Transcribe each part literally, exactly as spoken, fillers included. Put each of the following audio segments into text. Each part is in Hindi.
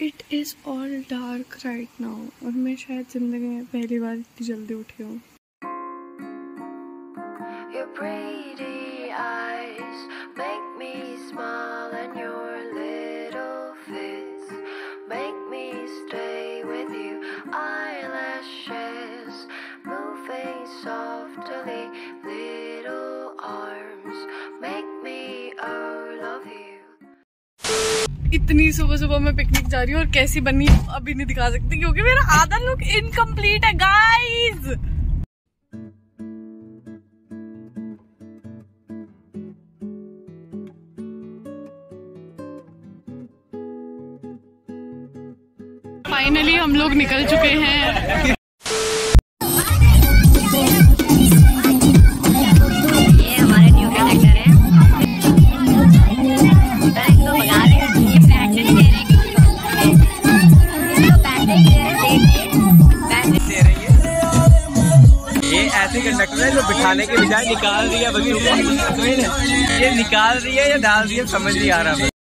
It is all dark right now और मैं शायद ज़िंदगी में पहली बार इतनी जल्दी उठी हूँ। Your pretty eyes make me smile and your little face make me stay with you. Eyelashes moving softly, little arms make me oh love you. इतनी सुबह सुबह मैं पिकनिक जा रही हूँ और कैसी बनी अभी नहीं दिखा सकती क्योंकि मेरा आधा लुक इनकम्प्लीट है गाइज। फाइनली हम लोग निकल चुके हैं। ये हमारे न्यू कनेक्टर हैं। तो बगा रहे हैं, ये बैटरी दे रहे हैं, तो बैटरी दे रहे हैं। ये ऐसे कंडक्टर है जो बिठाने के बजाय निकाल रही है बच्चों को। ये निकाल रही है या डाल रही है समझ नहीं आ रहा।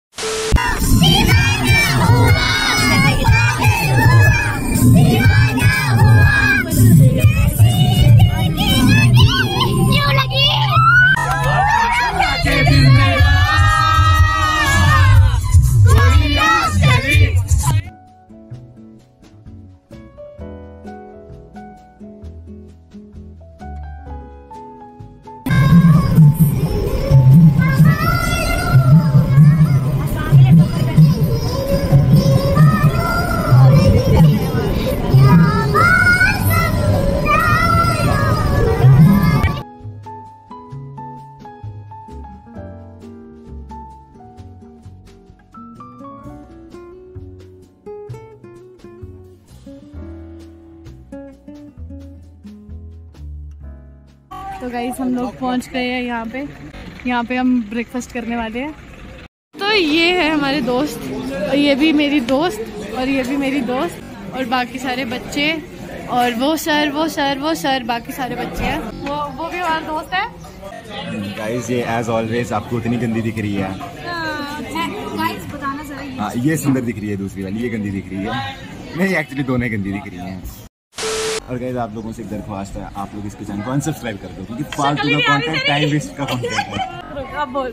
तो गाइस हम लोग पहुंच गए हैं यहाँ पे। यहाँ पे हम ब्रेकफास्ट करने वाले हैं। तो ये है हमारे दोस्त और ये भी मेरी दोस्त और ये भी मेरी दोस्त और बाकी सारे बच्चे और वो सर वो सर वो सर बाकी सारे बच्चे हैं। वो वो भी हमारा दोस्त है। गाइस ये एज ऑलवेज आपको उतनी गंदी दिख रही है। गाइस बताना जरा। हाँ ये सुंदर दिख रही है, दूसरी वाली ये गंदी दिख रही है। नहीं एक्चुअली दोनों गंदी दिख रही हैं। और गाइस आप लोगों से एक दरख्वास्त है, आप लोग इसके चैनल को अनसब्सक्राइब कर दो क्योंकि फालतू का कंटेंट, टाइम वेस्ट का कंटेंट है। अब बोल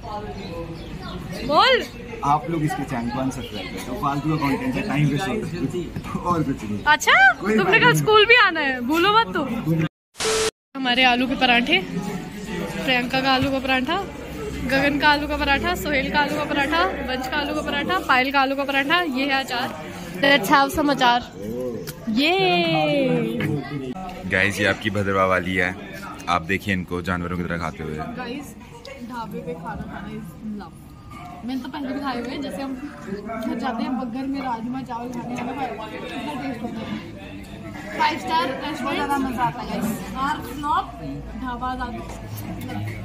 बोल आप लोग इसके चैनल को अनसब्सक्राइब कर दो, फालतू का कंटेंट है, टाइम वेस्ट होता है और कुछ नहीं। अच्छा तुमने कल स्कूल भी आना है, भूलो मत तुम। हमारे आलू के पराठे, प्रियंका का आलू का पराठा, गगन का आलू का पराठा, सोहेल का आलू का पराठा, वंश का आलू का पराठा, पायल का आलू का पराठा। ये है अचार। लेट्स हैव सम अचार। ये गाइस ये आपकी भद्रवा वाली है, आप देखिए इनको जानवरों की तरह खाते हुए। गाइस ढाबे पे खाना खाना इज लव। मैंने तो पहले भी खाए हुए, जैसे हम घर जाते हैं बर्गर में राजमा चावल खाने कितना टेस्ट होता है। फाइव स्टार रेस्टोरेंट ज़्यादा मजा आता है गाइस। और फ्लॉप ढाबा ज़्यादा।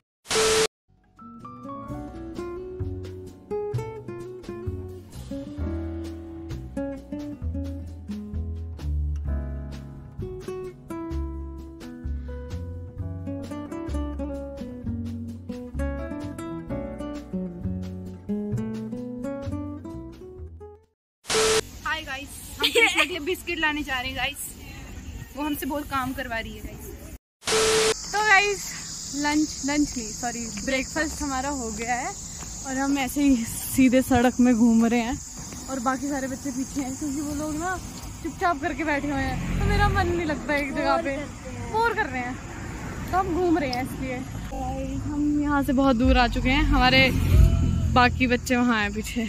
गाइस हम कृष्ण के लिए बिस्किट लाने जा रहे हैं गाइस। वो हमसे बहुत काम करवा रही है गाइस। तो गाइस लंच लंच नहीं सॉरी ब्रेकफास्ट हमारा हो गया है और हम ऐसे ही सीधे सड़क में घूम रहे हैं और बाकी सारे बच्चे पीछे हैं क्योंकि वो लोग ना चुपचाप करके बैठे हुए हैं। तो मेरा मन नहीं लगता एक जगह पे, बोर कर रहे हैं, तो हम घूम रहे हैं इसलिए। हम यहाँ से बहुत दूर आ चुके हैं, हमारे बाकी बच्चे वहाँ हैं पीछे।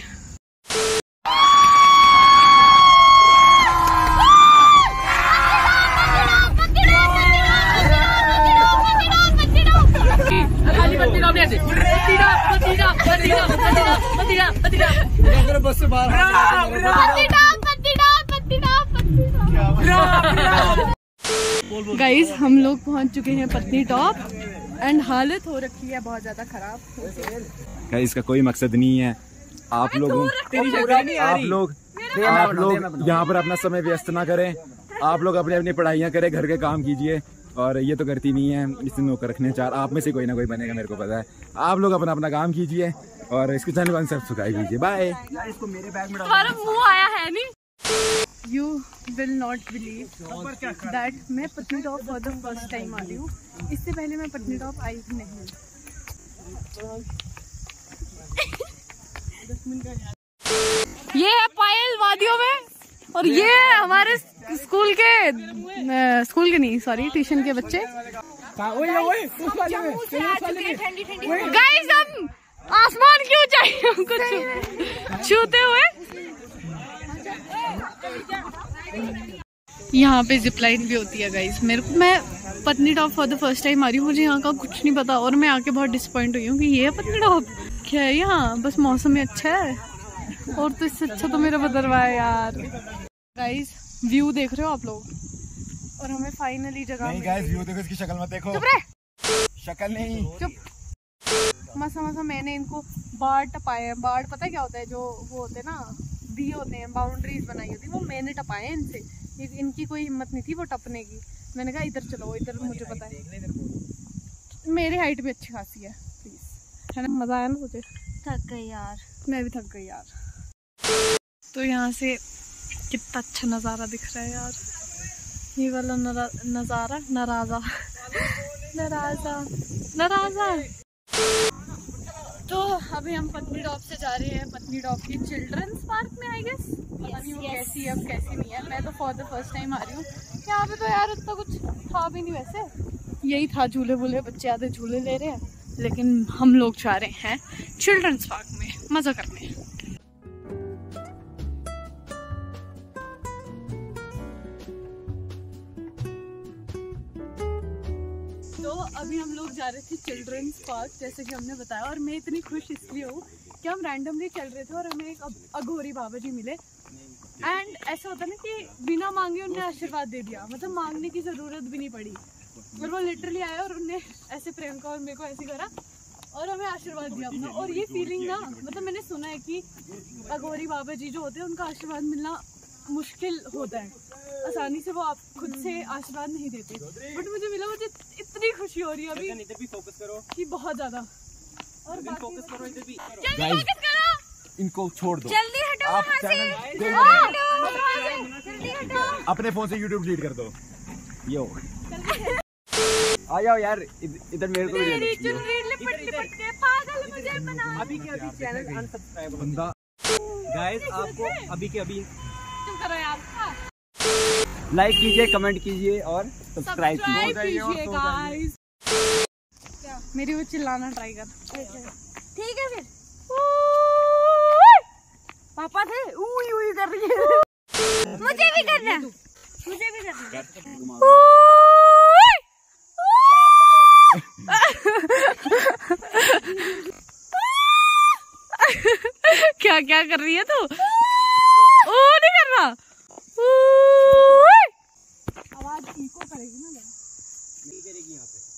गाइस हम लोग पहुंच चुके हैं पत्नी टॉप एंड हालत हो रखी है बहुत ज्यादा खराब। गाइस इसका कोई मकसद नहीं है, आप लोगों आप लोग आप लोग यहाँ पर अपना समय व्यस्त ना करें। आप लोग अपनी अपनी पढ़ाइयाँ करें, घर के काम कीजिए और ये तो करती नहीं है, इससे नौकर रखने चार आप में से कोई ना कोई बनेगा, मेरे को पता है। आप लोग अपना अपना काम कीजिए और इसके चैनल को सब्सक्राइब कीजिए। बाय। इसको मेरे बैग में तुम्हारा मुंह आया है नहीं। You will not believe that मैं Patnitop for the first time आ रही हूँ। इससे पहले मैं पत्नीटॉप आई ही नहीं। ये है पायल वादियों में और ये है हमारे स्कूल के स्कूल के नहीं सॉरी ट्यूशन के बच्चे। गाइस हम आसमान क्यों चाहिए कुछ छूते हुए। यहाँ पे जिप लाइन भी होती है गाइस। मेरे को मैं Patnitop for the first time आ रही हूँ, मुझे यहाँ का कुछ नहीं पता और मैं आके बहुत डिसअपॉइंट हुई हूँ कि ये है पत्नीटॉप। क्या है यहाँ, बस मौसम ही अच्छा है और तो इससे अच्छा तो मेरा बदरवा है यार। गाइस व्यू देख रहे हो आप लोग और हमें फाइनली जगह नहीं गाइस व्यू देखो, इसकी शक्ल मत देखो। चुप रहे, शक्ल नहीं चुप। मसा मसा मैंने इनको बाढ़ टपाए हैं। बाढ़ पता है क्या होता है, जो वो होते हैं ना दिए होते हैं, बाउंड्रीज बनाई होती है, वो मैंने टपाए हैं इनसे। इनकी कोई हिम्मत नहीं थी वो टपने की। मैंने कहा इधर चलो, इधर मुझे पता है मेरी हाइट भी अच्छी खासी है। प्लीज है ना, मजा आया ना तुझे? थक गई यार, मैं भी थक गई यार। तो यहाँ से कितना अच्छा नज़ारा दिख रहा है यार, ये वाला नज़ारा। नाराजा नाराजा नाराजा। तो अभी हम पत्नीटॉप से जा रहे हैं पत्नीटॉप की चिल्ड्रंस पार्क में आई गेस। पता नहीं वो कैसी है अब कैसी नहीं है। मैं तो फॉर द फर्स्ट टाइम आ रही हूँ यहाँ पे। तो यार इतना कुछ था भी नहीं वैसे, यही था झूले वूले, बच्चे आधे झूले ले रहे हैं, लेकिन हम लोग जा रहे हैं चिल्ड्रंस पार्क में मजा करने। तो अभी हम लोग जा रहे थे चिल्ड्रंस पार्क जैसे कि हमने बताया, और मैं इतनी खुश इसलिए हूँ कि हम रैंडमली चल रहे थे और हमें एक अघोरी बाबा जी मिले। एंड ऐसा होता है ना कि बिना मांगे उन्हें आशीर्वाद दे दिया, मतलब मांगने की ज़रूरत भी नहीं पड़ी। और वो लिटरली आया और उन्हें ऐसे प्रियंका और मेरे को ऐसे करा और हमें आशीर्वाद दिया अपना। और ये फीलिंग ना, मतलब मैंने सुना है कि अघोरी बाबा जी जो होते हैं उनका आशीर्वाद मिलना मुश्किल होता है, आसानी से वो आप खुद से आशीर्वाद नहीं देते, बट मुझे मिला। मुझे इतनी खुशी हो रही है अभी इधर भी फोकस करो कि बहुत ज्यादा। और फोकस करो इधर भी। जल्दी फोकस करो, इनको छोड़ दो, जल्दी हटो आप वहाँ से, चैनल हटो, जल्दी हटो। अपने फोन से यूट्यूब डिलीट कर दो। यो आ जाओ यार इधर, मेरे को मेरी चुनरी लिपट लिपट के पागल मुझे बना। अभी के अभी चैनल अनसब्सक्राइब बंदा। गाइस आपको अभी के अभी तुम करो यार, लाइक कीजिए, कमेंट कीजिए और सब्सक्राइब कीजिए गाइस। मेरी वो चिल्लाना ट्राई कर। ठीक है फिर पापा थे उई उई कर रही है। मुझे भी करना, मुझे भी करना। क्या क्या कर रही है तू? ओ नहीं करना, आवाज इको करेगी ना, नहीं करेगी यहाँ पे।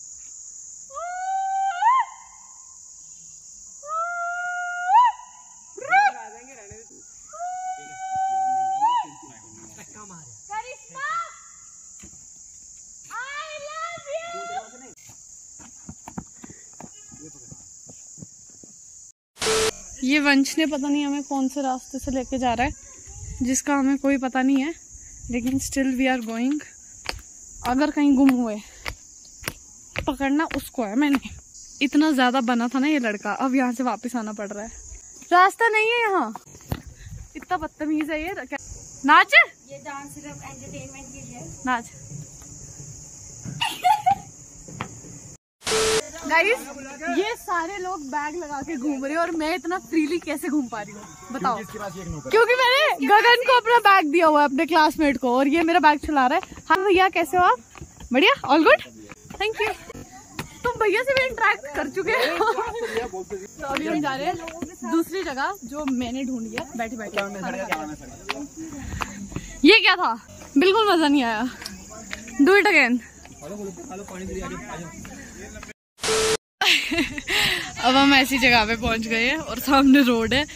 ये वंश ने पता नहीं हमें कौन से रास्ते से लेके जा रहा है जिसका हमें कोई पता नहीं है, लेकिन स्टिल वी आर गोइंग। अगर कहीं गुम हुए पकड़ना उसको है। मैंने इतना ज्यादा बना था ना ये लड़का, अब यहाँ से वापस आना पड़ रहा है। रास्ता नहीं है यहाँ, इतना बदतमीज है ये। नाच, ये डांस सिर्फ एंटरटेनमेंट के लिए। नाच। गाइस ये सारे लोग बैग लगा के घूम रहे हैं और मैं इतना फ्रीली कैसे घूम पा रही हूँ बताओ? क्योंकि मैंने गगन को अपना बैग दिया हुआ है, अपने क्लासमेट को, और ये मेरा बैग चला रहा है। हाँ भैया कैसे हो आप? बढ़िया, ऑल गुड, थैंक यू। तुम भैया से भी इंटरेक्ट कर चुके हैं। तो अभी हम जा रहे हैं दूसरी जगह जो मैंने ढूंढी है बैठे बैठे। ये क्या था? बिल्कुल मजा नहीं आया। Do it again. अब हम ऐसी जगह पे पहुंच गए हैं और सामने रोड है।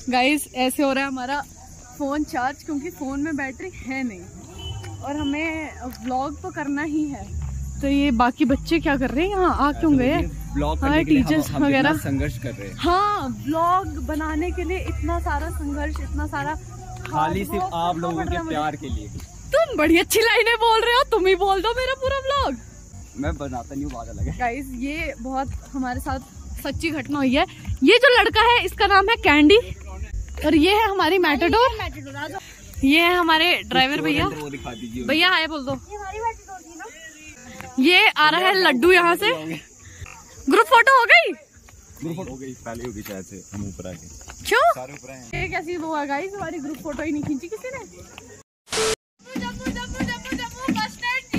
गाइस ऐसे हो रहा है हमारा फ़ोन चार्ज, क्योंकि फ़ोन में बैटरी है नहीं और हमें व्लॉग तो करना ही है। तो ये बाकी बच्चे क्या कर रहे हैं यहाँ, आ क्यों गए? हमारे टीचर्स वगैरह संघर्ष कर रहे हैं। हाँ, व्लॉग बनाने के लिए इतना सारा संघर्ष, इतना सारा, खाली सिर्फ आप लोगों के प्यार के लिए। तुम बड़ी अच्छी लाइनें बोल रहे हो, तुम ही बोल दो मेरा पूरा व्लॉग। मैं बनाता नहीं हूँ, बात अलग है। गाइस ये बहुत हमारे साथ सच्ची घटना हुई है। ये जो लड़का है इसका नाम है कैंडी और ये है हमारी मैटाडोर। ये है हमारे ड्राइवर भैया। भैया हाय बोल दो। ये आ रहा है लड्डू यहाँ से। ग्रुप फोटो हो गई? ग्रुप फोटो हो गई, पहले होगी शायद से, हम ऊपर आ गए। क्यों? सारे ऊपर आए। ये कैसी वो है गाइस, हमारी ग्रुप फोटो ही नहीं खींची किसी ने। Jammu Jammu Jammu Jammu bus stand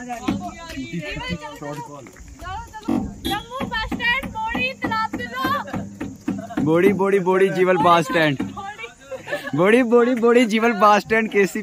Jammu bus stand बोड़ी तालाब दिलो। बोड़ी बोड़ी बोड़ी जीवल बस स्टैंड। बोड़ी बोड़ी बोड़ी जीवल बस स्टैंड केसी।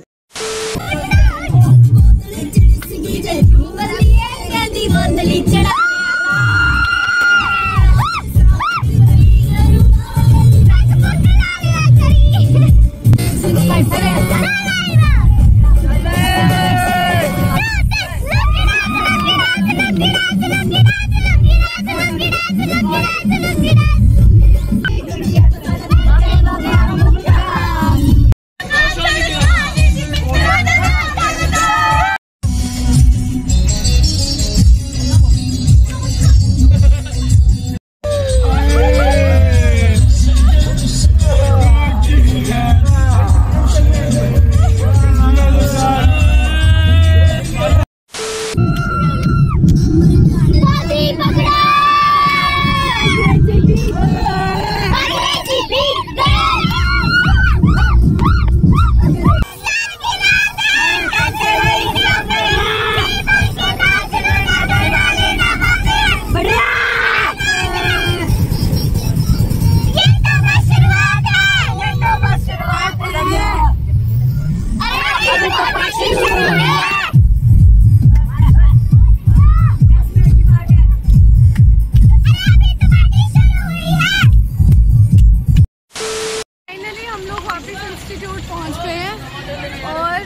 इंस्टीट्यूट पहुंच गए हैं और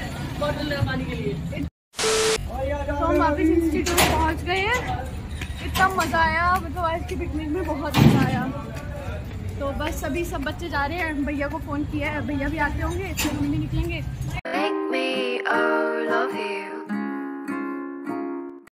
तो हम वापस इंस्टीट्यूट पहुंच गए हैं। इतना मज़ा आया, मतलब आज की पिकनिक में बहुत मज़ा आया। तो बस अभी सब बच्चे जा रहे हैं, भैया को फ़ोन किया है, भैया भी आते होंगे, फिर हम भी निकलेंगे।